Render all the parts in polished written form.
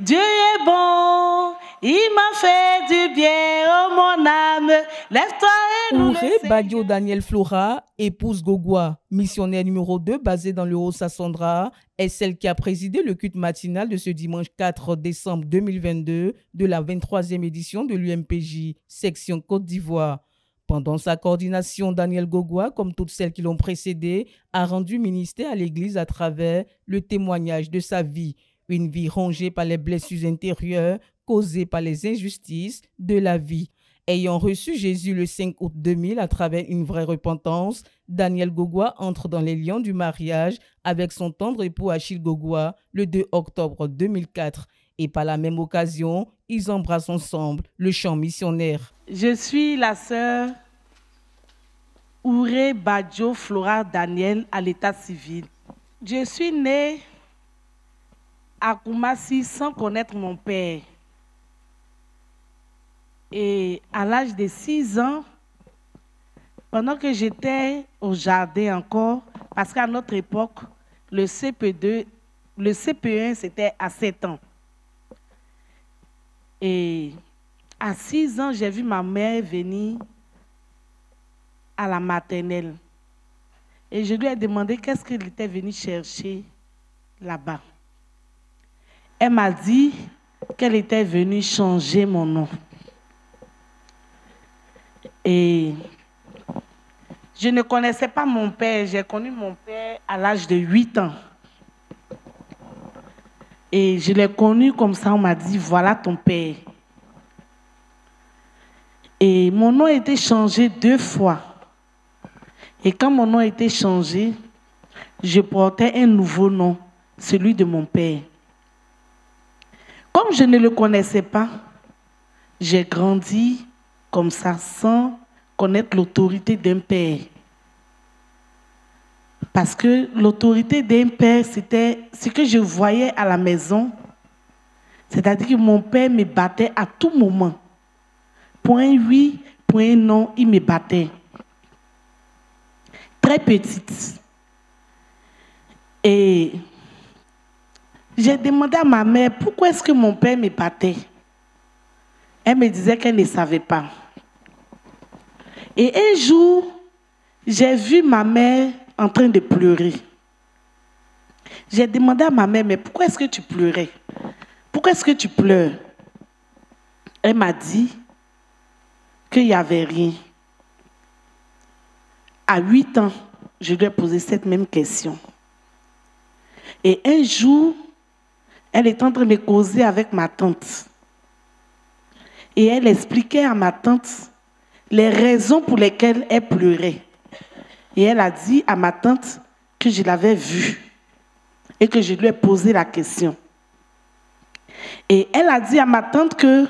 Dieu est bon, il m'a fait du bien, oh mon âme. Lève-toi et loue le Ouré Seigneur. Badio Daniel Flora, épouse Gogwa, missionnaire numéro 2 basée dans le Haut-Sassandra, est celle qui a présidé le culte matinal de ce dimanche 4 décembre 2022 de la 23e édition de l'UMPJ, section Côte d'Ivoire. Pendant sa coordination, Daniel Gogwa, comme toutes celles qui l'ont précédé, a rendu ministère à l'Église à travers le témoignage de sa vie, une vie rongée par les blessures intérieures causées par les injustices de la vie. Ayant reçu Jésus le 5 août 2000 à travers une vraie repentance, Daniel Gogwa entre dans les liens du mariage avec son tendre époux Achille Gogwa le 2 octobre 2004. Et par la même occasion, ils embrassent ensemble le chant missionnaire. Je suis la sœur Ouré Badio Flora Daniel à l'état civil. Je suis née à Koumassi sans connaître mon père. Et à l'âge de 6 ans, pendant que j'étais au jardin encore, parce qu'à notre époque, le CP2, le CP1, c'était à 7 ans. Et à 6 ans, j'ai vu ma mère venir à la maternelle. Et je lui ai demandé qu'est-ce qu'elle était venue chercher là-bas. Elle m'a dit qu'elle était venue changer mon nom. Et je ne connaissais pas mon père. J'ai connu mon père à l'âge de 8 ans. Et je l'ai connu comme ça, on m'a dit, voilà ton père. Et mon nom a été changé 2 fois. Et quand mon nom a été changé, je portais un nouveau nom, celui de mon père. Comme je ne le connaissais pas, j'ai grandi comme ça, sans connaître l'autorité d'un père. Parce que l'autorité d'un père, c'était ce que je voyais à la maison. C'est-à-dire que mon père me battait à tout moment. Point oui, point non, il me battait. Très petite. Et j'ai demandé à ma mère pourquoi est-ce que mon père me battait. Elle me disait qu'elle ne savait pas. Et un jour, j'ai vu ma mère en train de pleurer. J'ai demandé à ma mère, mais pourquoi est-ce que tu pleurais? Pourquoi est-ce que tu pleures? Elle m'a dit qu'il n'y avait rien. À 8 ans, je lui ai posé cette même question. Et un jour, elle est en train de causer avec ma tante. Et elle expliquait à ma tante les raisons pour lesquelles elle pleurait. Et elle a dit à ma tante que je l'avais vue et que je lui ai posé la question. Et elle a dit à ma tante que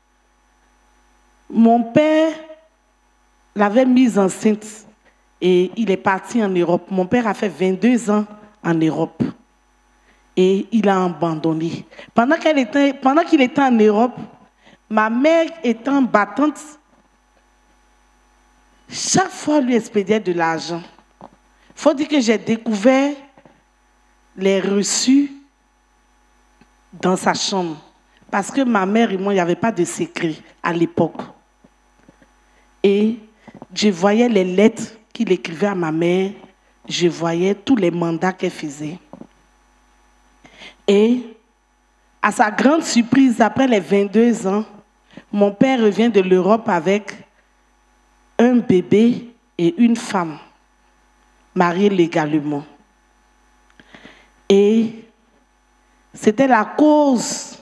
mon père l'avait mise enceinte et il est parti en Europe. Mon père a fait 22 ans en Europe et il a abandonné. Pendant qu'il était en Europe, ma mère étant battante, chaque fois lui expédiait de l'argent. Il faut dire que j'ai découvert les reçus dans sa chambre. Parce que ma mère et moi, il n'y avait pas de secret à l'époque. Et je voyais les lettres qu'il écrivait à ma mère. Je voyais tous les mandats qu'elle faisait. Et à sa grande surprise, après les 22 ans, mon père revient de l'Europe avec un bébé et une femme, mariés légalement. Et c'était la cause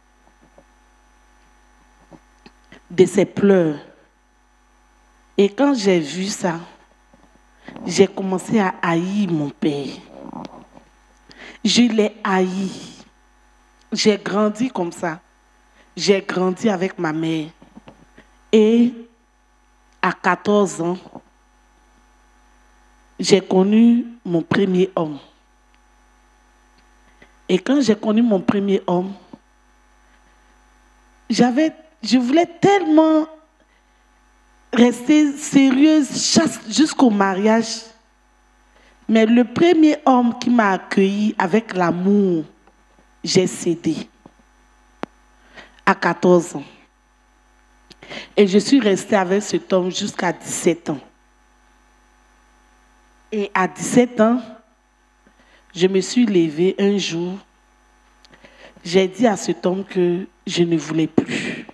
de ses pleurs. Et quand j'ai vu ça, j'ai commencé à haïr mon père. Je l'ai haï. J'ai grandi comme ça. J'ai grandi avec ma mère. Et à 14 ans, j'ai connu mon premier homme. Et quand j'ai connu mon premier homme, je voulais tellement rester sérieuse jusqu'au mariage. Mais le premier homme qui m'a accueilli avec l'amour, j'ai cédé. à 14 ans. Et je suis restée avec cet homme jusqu'à 17 ans. Et à 17 ans, je me suis levée un jour. J'ai dit à cet homme que je ne voulais plus.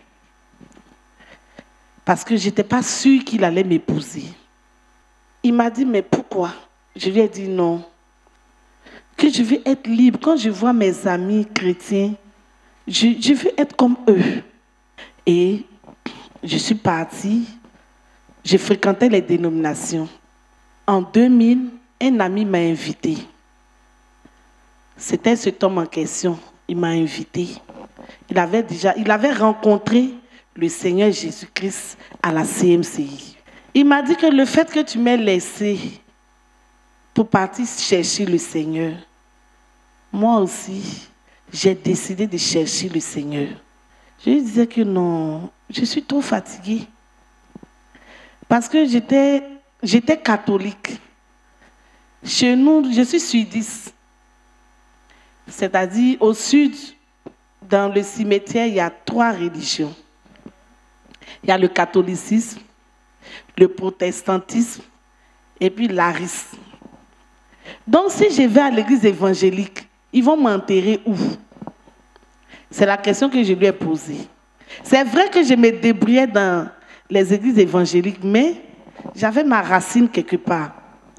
Parce que je n'étais pas sûre qu'il allait m'épouser. Il m'a dit, mais pourquoi? Je lui ai dit non. Que je veux être libre. Quand je vois mes amis chrétiens, je veux être comme eux. Et je suis partie. Je fréquentais les dénominations. En 2000, un ami m'a invité. C'était cet homme en question. Il m'a invité. Il avait rencontré le Seigneur Jésus-Christ à la CMCI. Il m'a dit que le fait que tu m'aies laissé pour partir chercher le Seigneur, moi aussi, j'ai décidé de chercher le Seigneur. Je lui disais que non, je suis trop fatiguée. Parce que j'étais catholique. Chez nous, je suis sudiste. C'est-à-dire, au sud, dans le cimetière, il y a 3 religions. Il y a le catholicisme, le protestantisme et puis l'arisme. Donc, si je vais à l'église évangélique, ils vont m'enterrer où? C'est la question que je lui ai posée. C'est vrai que je me débrouillais dans les églises évangéliques, mais j'avais ma racine quelque part.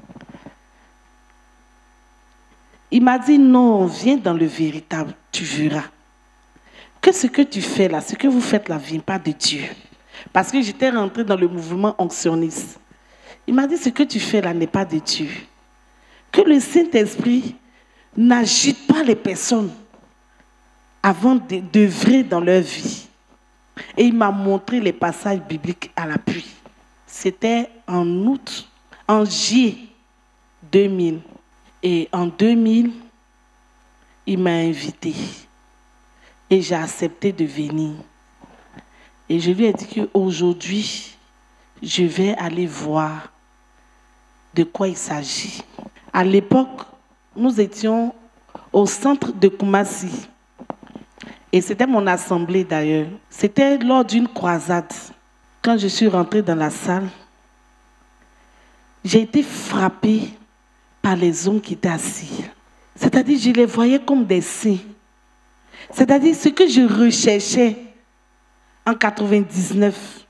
Il m'a dit, non, viens dans le véritable, tu verras. Que ce que tu fais là, ce que vous faites là, ne vient pas de Dieu. Parce que j'étais rentrée dans le mouvement onctionniste. Il m'a dit, ce que tu fais là n'est pas de Dieu. Que le Saint-Esprit n'agite pas les personnes avant d'œuvrer dans leur vie. Et il m'a montré les passages bibliques à l'appui. C'était en juillet 2000. Et en 2000, il m'a invité. Et j'ai accepté de venir. Et je lui ai dit qu'aujourd'hui, je vais aller voir de quoi il s'agit. À l'époque, nous étions au centre de Koumassi. Et c'était mon assemblée d'ailleurs. C'était lors d'une croisade. Quand je suis rentrée dans la salle, j'ai été frappée par les hommes qui étaient assis. C'est-à-dire, je les voyais comme des saints. C'est-à-dire, ce que je recherchais en 99.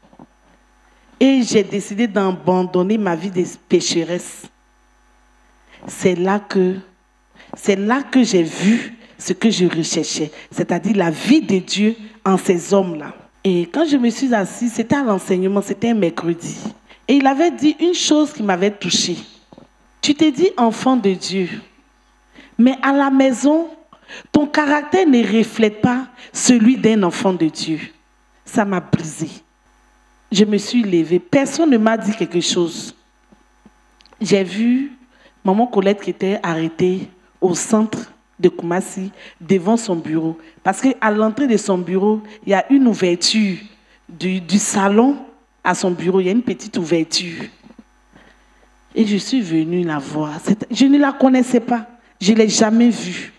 Et j'ai décidé d'abandonner ma vie de pécheresse. C'est là que j'ai vu ce que je recherchais, c'est-à-dire la vie de Dieu en ces hommes-là. Et quand je me suis assise, c'était à l'enseignement, c'était un mercredi. Et il avait dit une chose qui m'avait touchée. Tu t'es dit enfant de Dieu, mais à la maison, ton caractère ne reflète pas celui d'un enfant de Dieu. Ça m'a brisé. Je me suis levée. Personne ne m'a dit quelque chose. J'ai vu maman Colette qui était arrêtée au centre de Koumassi, devant son bureau. Parce qu'à l'entrée de son bureau, il y a une ouverture du salon à son bureau. Il y a une petite ouverture. Et je suis venue la voir. Je ne la connaissais pas. Je ne l'ai jamais vue.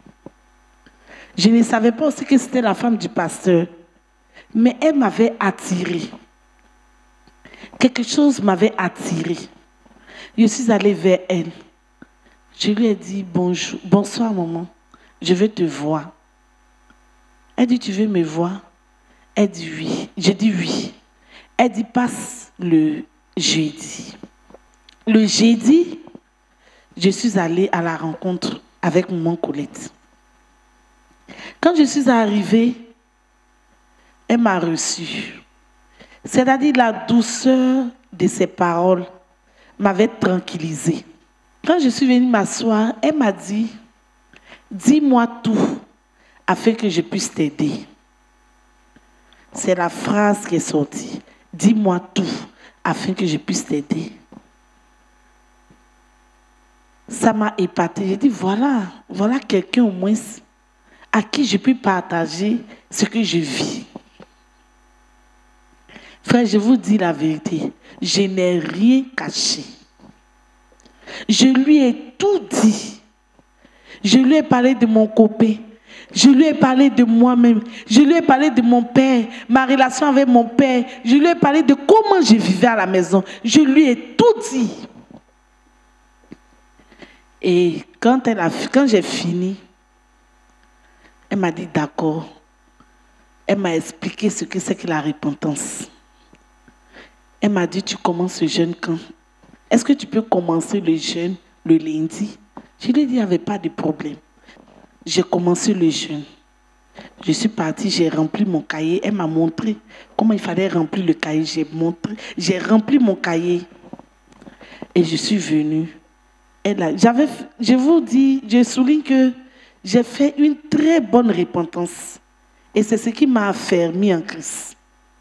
Je ne savais pas aussi que c'était la femme du pasteur. Mais elle m'avait attirée. Quelque chose m'avait attirée. Je suis allée vers elle. Je lui ai dit bonjour, bonsoir maman, je veux te voir. Elle dit tu veux me voir? Elle dit oui. J'ai dit oui. Elle dit passe le jeudi. Le jeudi, je suis allée à la rencontre avec maman Colette. Quand je suis arrivée, elle m'a reçue. C'est-à-dire la douceur de ses paroles m'avait tranquillisée. Quand je suis venue m'asseoir, elle m'a dit, dis-moi tout afin que je puisse t'aider. C'est la phrase qui est sortie. Dis-moi tout afin que je puisse t'aider. Ça m'a épatée. J'ai dit, voilà quelqu'un au moins à qui je peux partager ce que je vis. Frère, je vous dis la vérité, je n'ai rien caché. Je lui ai tout dit. Je lui ai parlé de mon copain. Je lui ai parlé de moi-même. Je lui ai parlé de mon père, ma relation avec mon père. Je lui ai parlé de comment je vivais à la maison. Je lui ai tout dit. Et quand j'ai fini, elle m'a dit d'accord. Elle m'a expliqué ce que c'est que la repentance. Elle m'a dit, tu commences le jeûne quand? Est-ce que tu peux commencer le jeûne le lundi? Je lui ai dit, il n'y avait pas de problème. J'ai commencé le jeûne. Je suis partie, j'ai rempli mon cahier. Elle m'a montré comment il fallait remplir le cahier. J'ai rempli mon cahier. Et je suis venue. Je vous dis, je souligne que j'ai fait une très bonne repentance. Et c'est ce qui m'a affermi en Christ.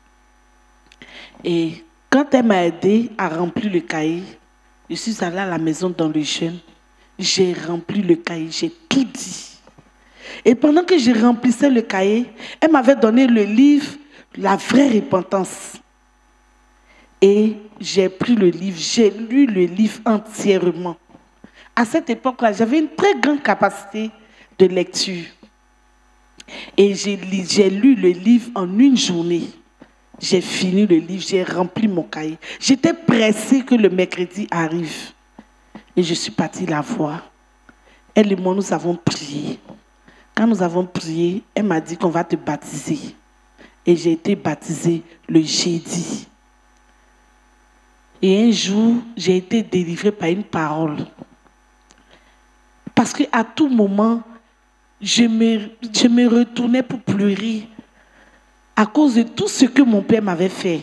Et quand elle m'a aidé à remplir le cahier, je suis allée à la maison dans le jeûne. J'ai rempli le cahier, j'ai tout dit. Et pendant que je remplissais le cahier, elle m'avait donné le livre « La vraie repentance ». Et j'ai pris le livre, j'ai lu le livre entièrement. À cette époque-là, j'avais une très grande capacité de lecture. Et j'ai lu le livre en une journée. J'ai fini le livre, j'ai rempli mon cahier. J'étais pressée que le mercredi arrive. Et je suis partie la voir. Elle et moi, nous avons prié. Quand nous avons prié, elle m'a dit qu'on va te baptiser. Et j'ai été baptisée le jeudi. Et un jour, j'ai été délivrée par une parole. Parce qu'à tout moment, je me retournais pour pleurer à cause de tout ce que mon père m'avait fait.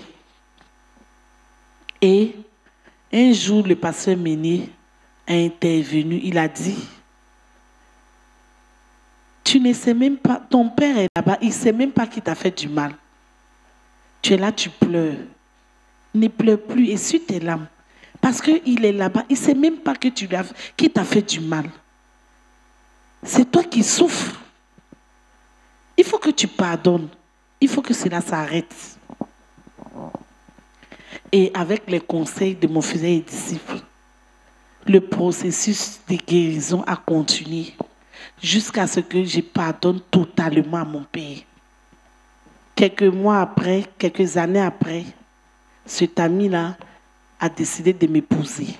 Et un jour, le pasteur Méné a intervenu. Il a dit, tu ne sais même pas, ton père est là-bas, il ne sait même pas qui t'a fait du mal. Tu es là, tu pleures. Ne pleure plus, essuie tes larmes. Parce qu'il est là-bas, il ne sait même pas qui t'a fait du mal. C'est toi qui souffres. Il faut que tu pardonnes. Il faut que cela s'arrête. Et avec les conseils de mon fidèle et disciple, le processus de guérison a continué jusqu'à ce que je pardonne totalement à mon père. Quelques mois après, quelques années après, cet ami-là a décidé de m'épouser.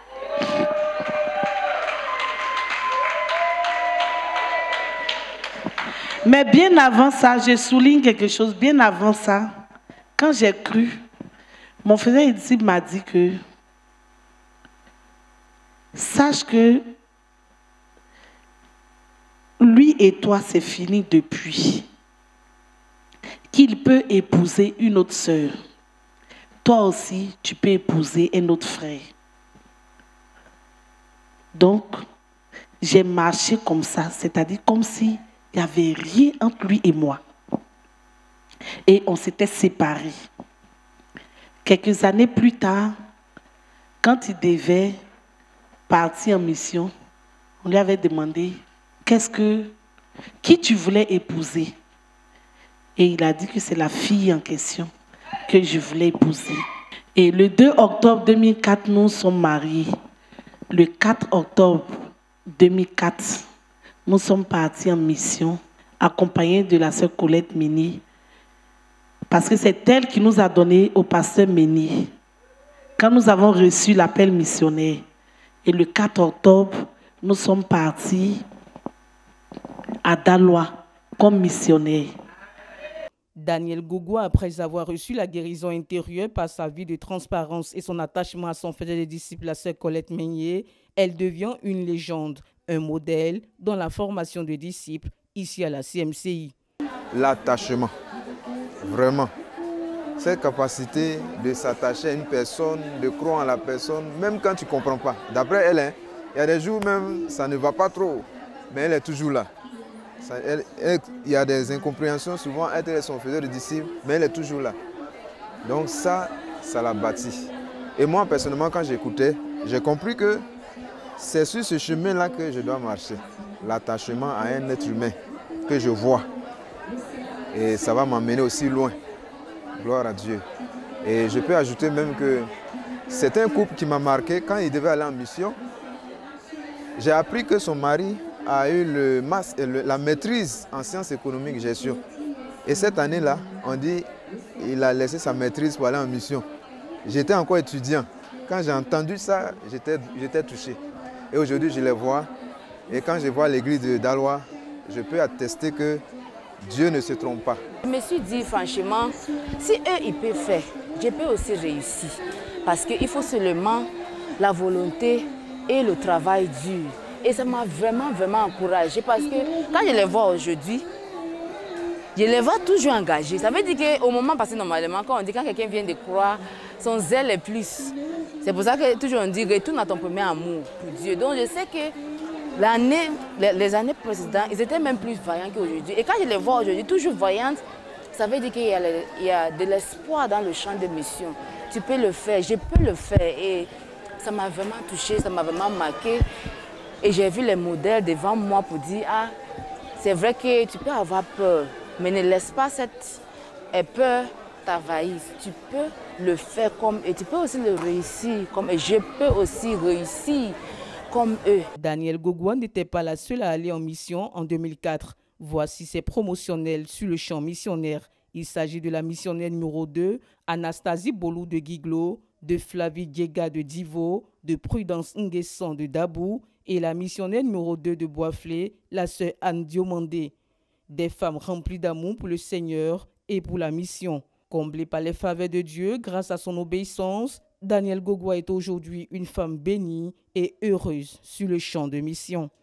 Mais bien avant ça, je souligne quelque chose, bien avant ça, quand j'ai cru, mon frère et disciple m'a dit que sache que lui et toi, c'est fini depuis. Qu'il peut épouser une autre sœur. Toi aussi, tu peux épouser un autre frère. Donc, j'ai marché comme ça, c'est-à-dire comme si il n'y avait rien entre lui et moi. Et on s'était séparés. Quelques années plus tard, quand il devait partir en mission, on lui avait demandé qui tu voulais épouser. Et il a dit que c'est la fille en question que je voulais épouser. Et le 2 octobre 2004, nous sommes mariés. Le 4 octobre 2004, nous sommes partis en mission, accompagnés de la sœur Colette Ménier, parce que c'est elle qui nous a donné au pasteur Ménier. Quand nous avons reçu l'appel missionnaire, et le 4 octobre, nous sommes partis à Daloa comme missionnaires. Daniel Gogua, après avoir reçu la guérison intérieure par sa vie de transparence et son attachement à son frère et disciple, la sœur Colette Ménier, elle devient une légende, un modèle dans la formation de disciples ici à la CMCI. L'attachement, vraiment. Cette capacité de s'attacher à une personne, de croire en la personne, même quand tu ne comprends pas. D'après elle, il y a des jours même, ça ne va pas trop, mais elle est toujours là. Il y a des incompréhensions, souvent elle est son faiseur de disciples, mais elle est toujours là. Donc ça l'a bâti. Et moi, personnellement, quand j'écoutais, j'ai compris que c'est sur ce chemin-là que je dois marcher. L'attachement à un être humain que je vois. Et ça va m'emmener aussi loin. Gloire à Dieu. Et je peux ajouter même que c'est un couple qui m'a marqué quand il devait aller en mission. J'ai appris que son mari a eu la maîtrise en sciences économiques et gestion. Et cette année-là, on dit qu'il a laissé sa maîtrise pour aller en mission. J'étais encore étudiant. Quand j'ai entendu ça, j'étais touché. Et aujourd'hui, je les vois. Et quand je vois l'église de Daloa, je peux attester que Dieu ne se trompe pas. Je me suis dit franchement, si eux ils peuvent faire, je peux aussi réussir. Parce qu'il faut seulement la volonté et le travail dur. Et ça m'a vraiment encouragée parce que quand je les vois aujourd'hui, je les vois toujours engagés. Ça veut dire qu'au moment passé, normalement, quand on dit quand quelqu'un vient de croire, son zèle est plus. C'est pour ça que toujours on dit retourne à ton premier amour pour Dieu. Donc je sais que les années précédentes, ils étaient même plus vaillants qu'aujourd'hui. Et quand je les vois aujourd'hui, toujours vaillantes, ça veut dire qu'il y a de l'espoir dans le champ de mission. Tu peux le faire, je peux le faire. Et ça m'a vraiment touchée, ça m'a vraiment marqué. Et j'ai vu les modèles devant moi pour dire, ah, c'est vrai que tu peux avoir peur, mais ne laisse pas cette peur t'envahir. Tu peux le faire comme eux, tu peux aussi le réussir comme eux. Je peux aussi réussir comme eux. Danielle Gogouan n'était pas la seule à aller en mission en 2004. Voici ses promotionnels sur le champ missionnaire. Il s'agit de la missionnaire numéro 2, Anastasie Bolou de Guiglo, de Flavie Diega de Divo, de Prudence Nguessan de Dabou et la missionnaire numéro 2 de Boisflé, la sœur Anne Diomandé. Des femmes remplies d'amour pour le Seigneur et pour la mission. Comblée par les faveurs de Dieu grâce à son obéissance, Danielle Gogouan est aujourd'hui une femme bénie et heureuse sur le champ de mission.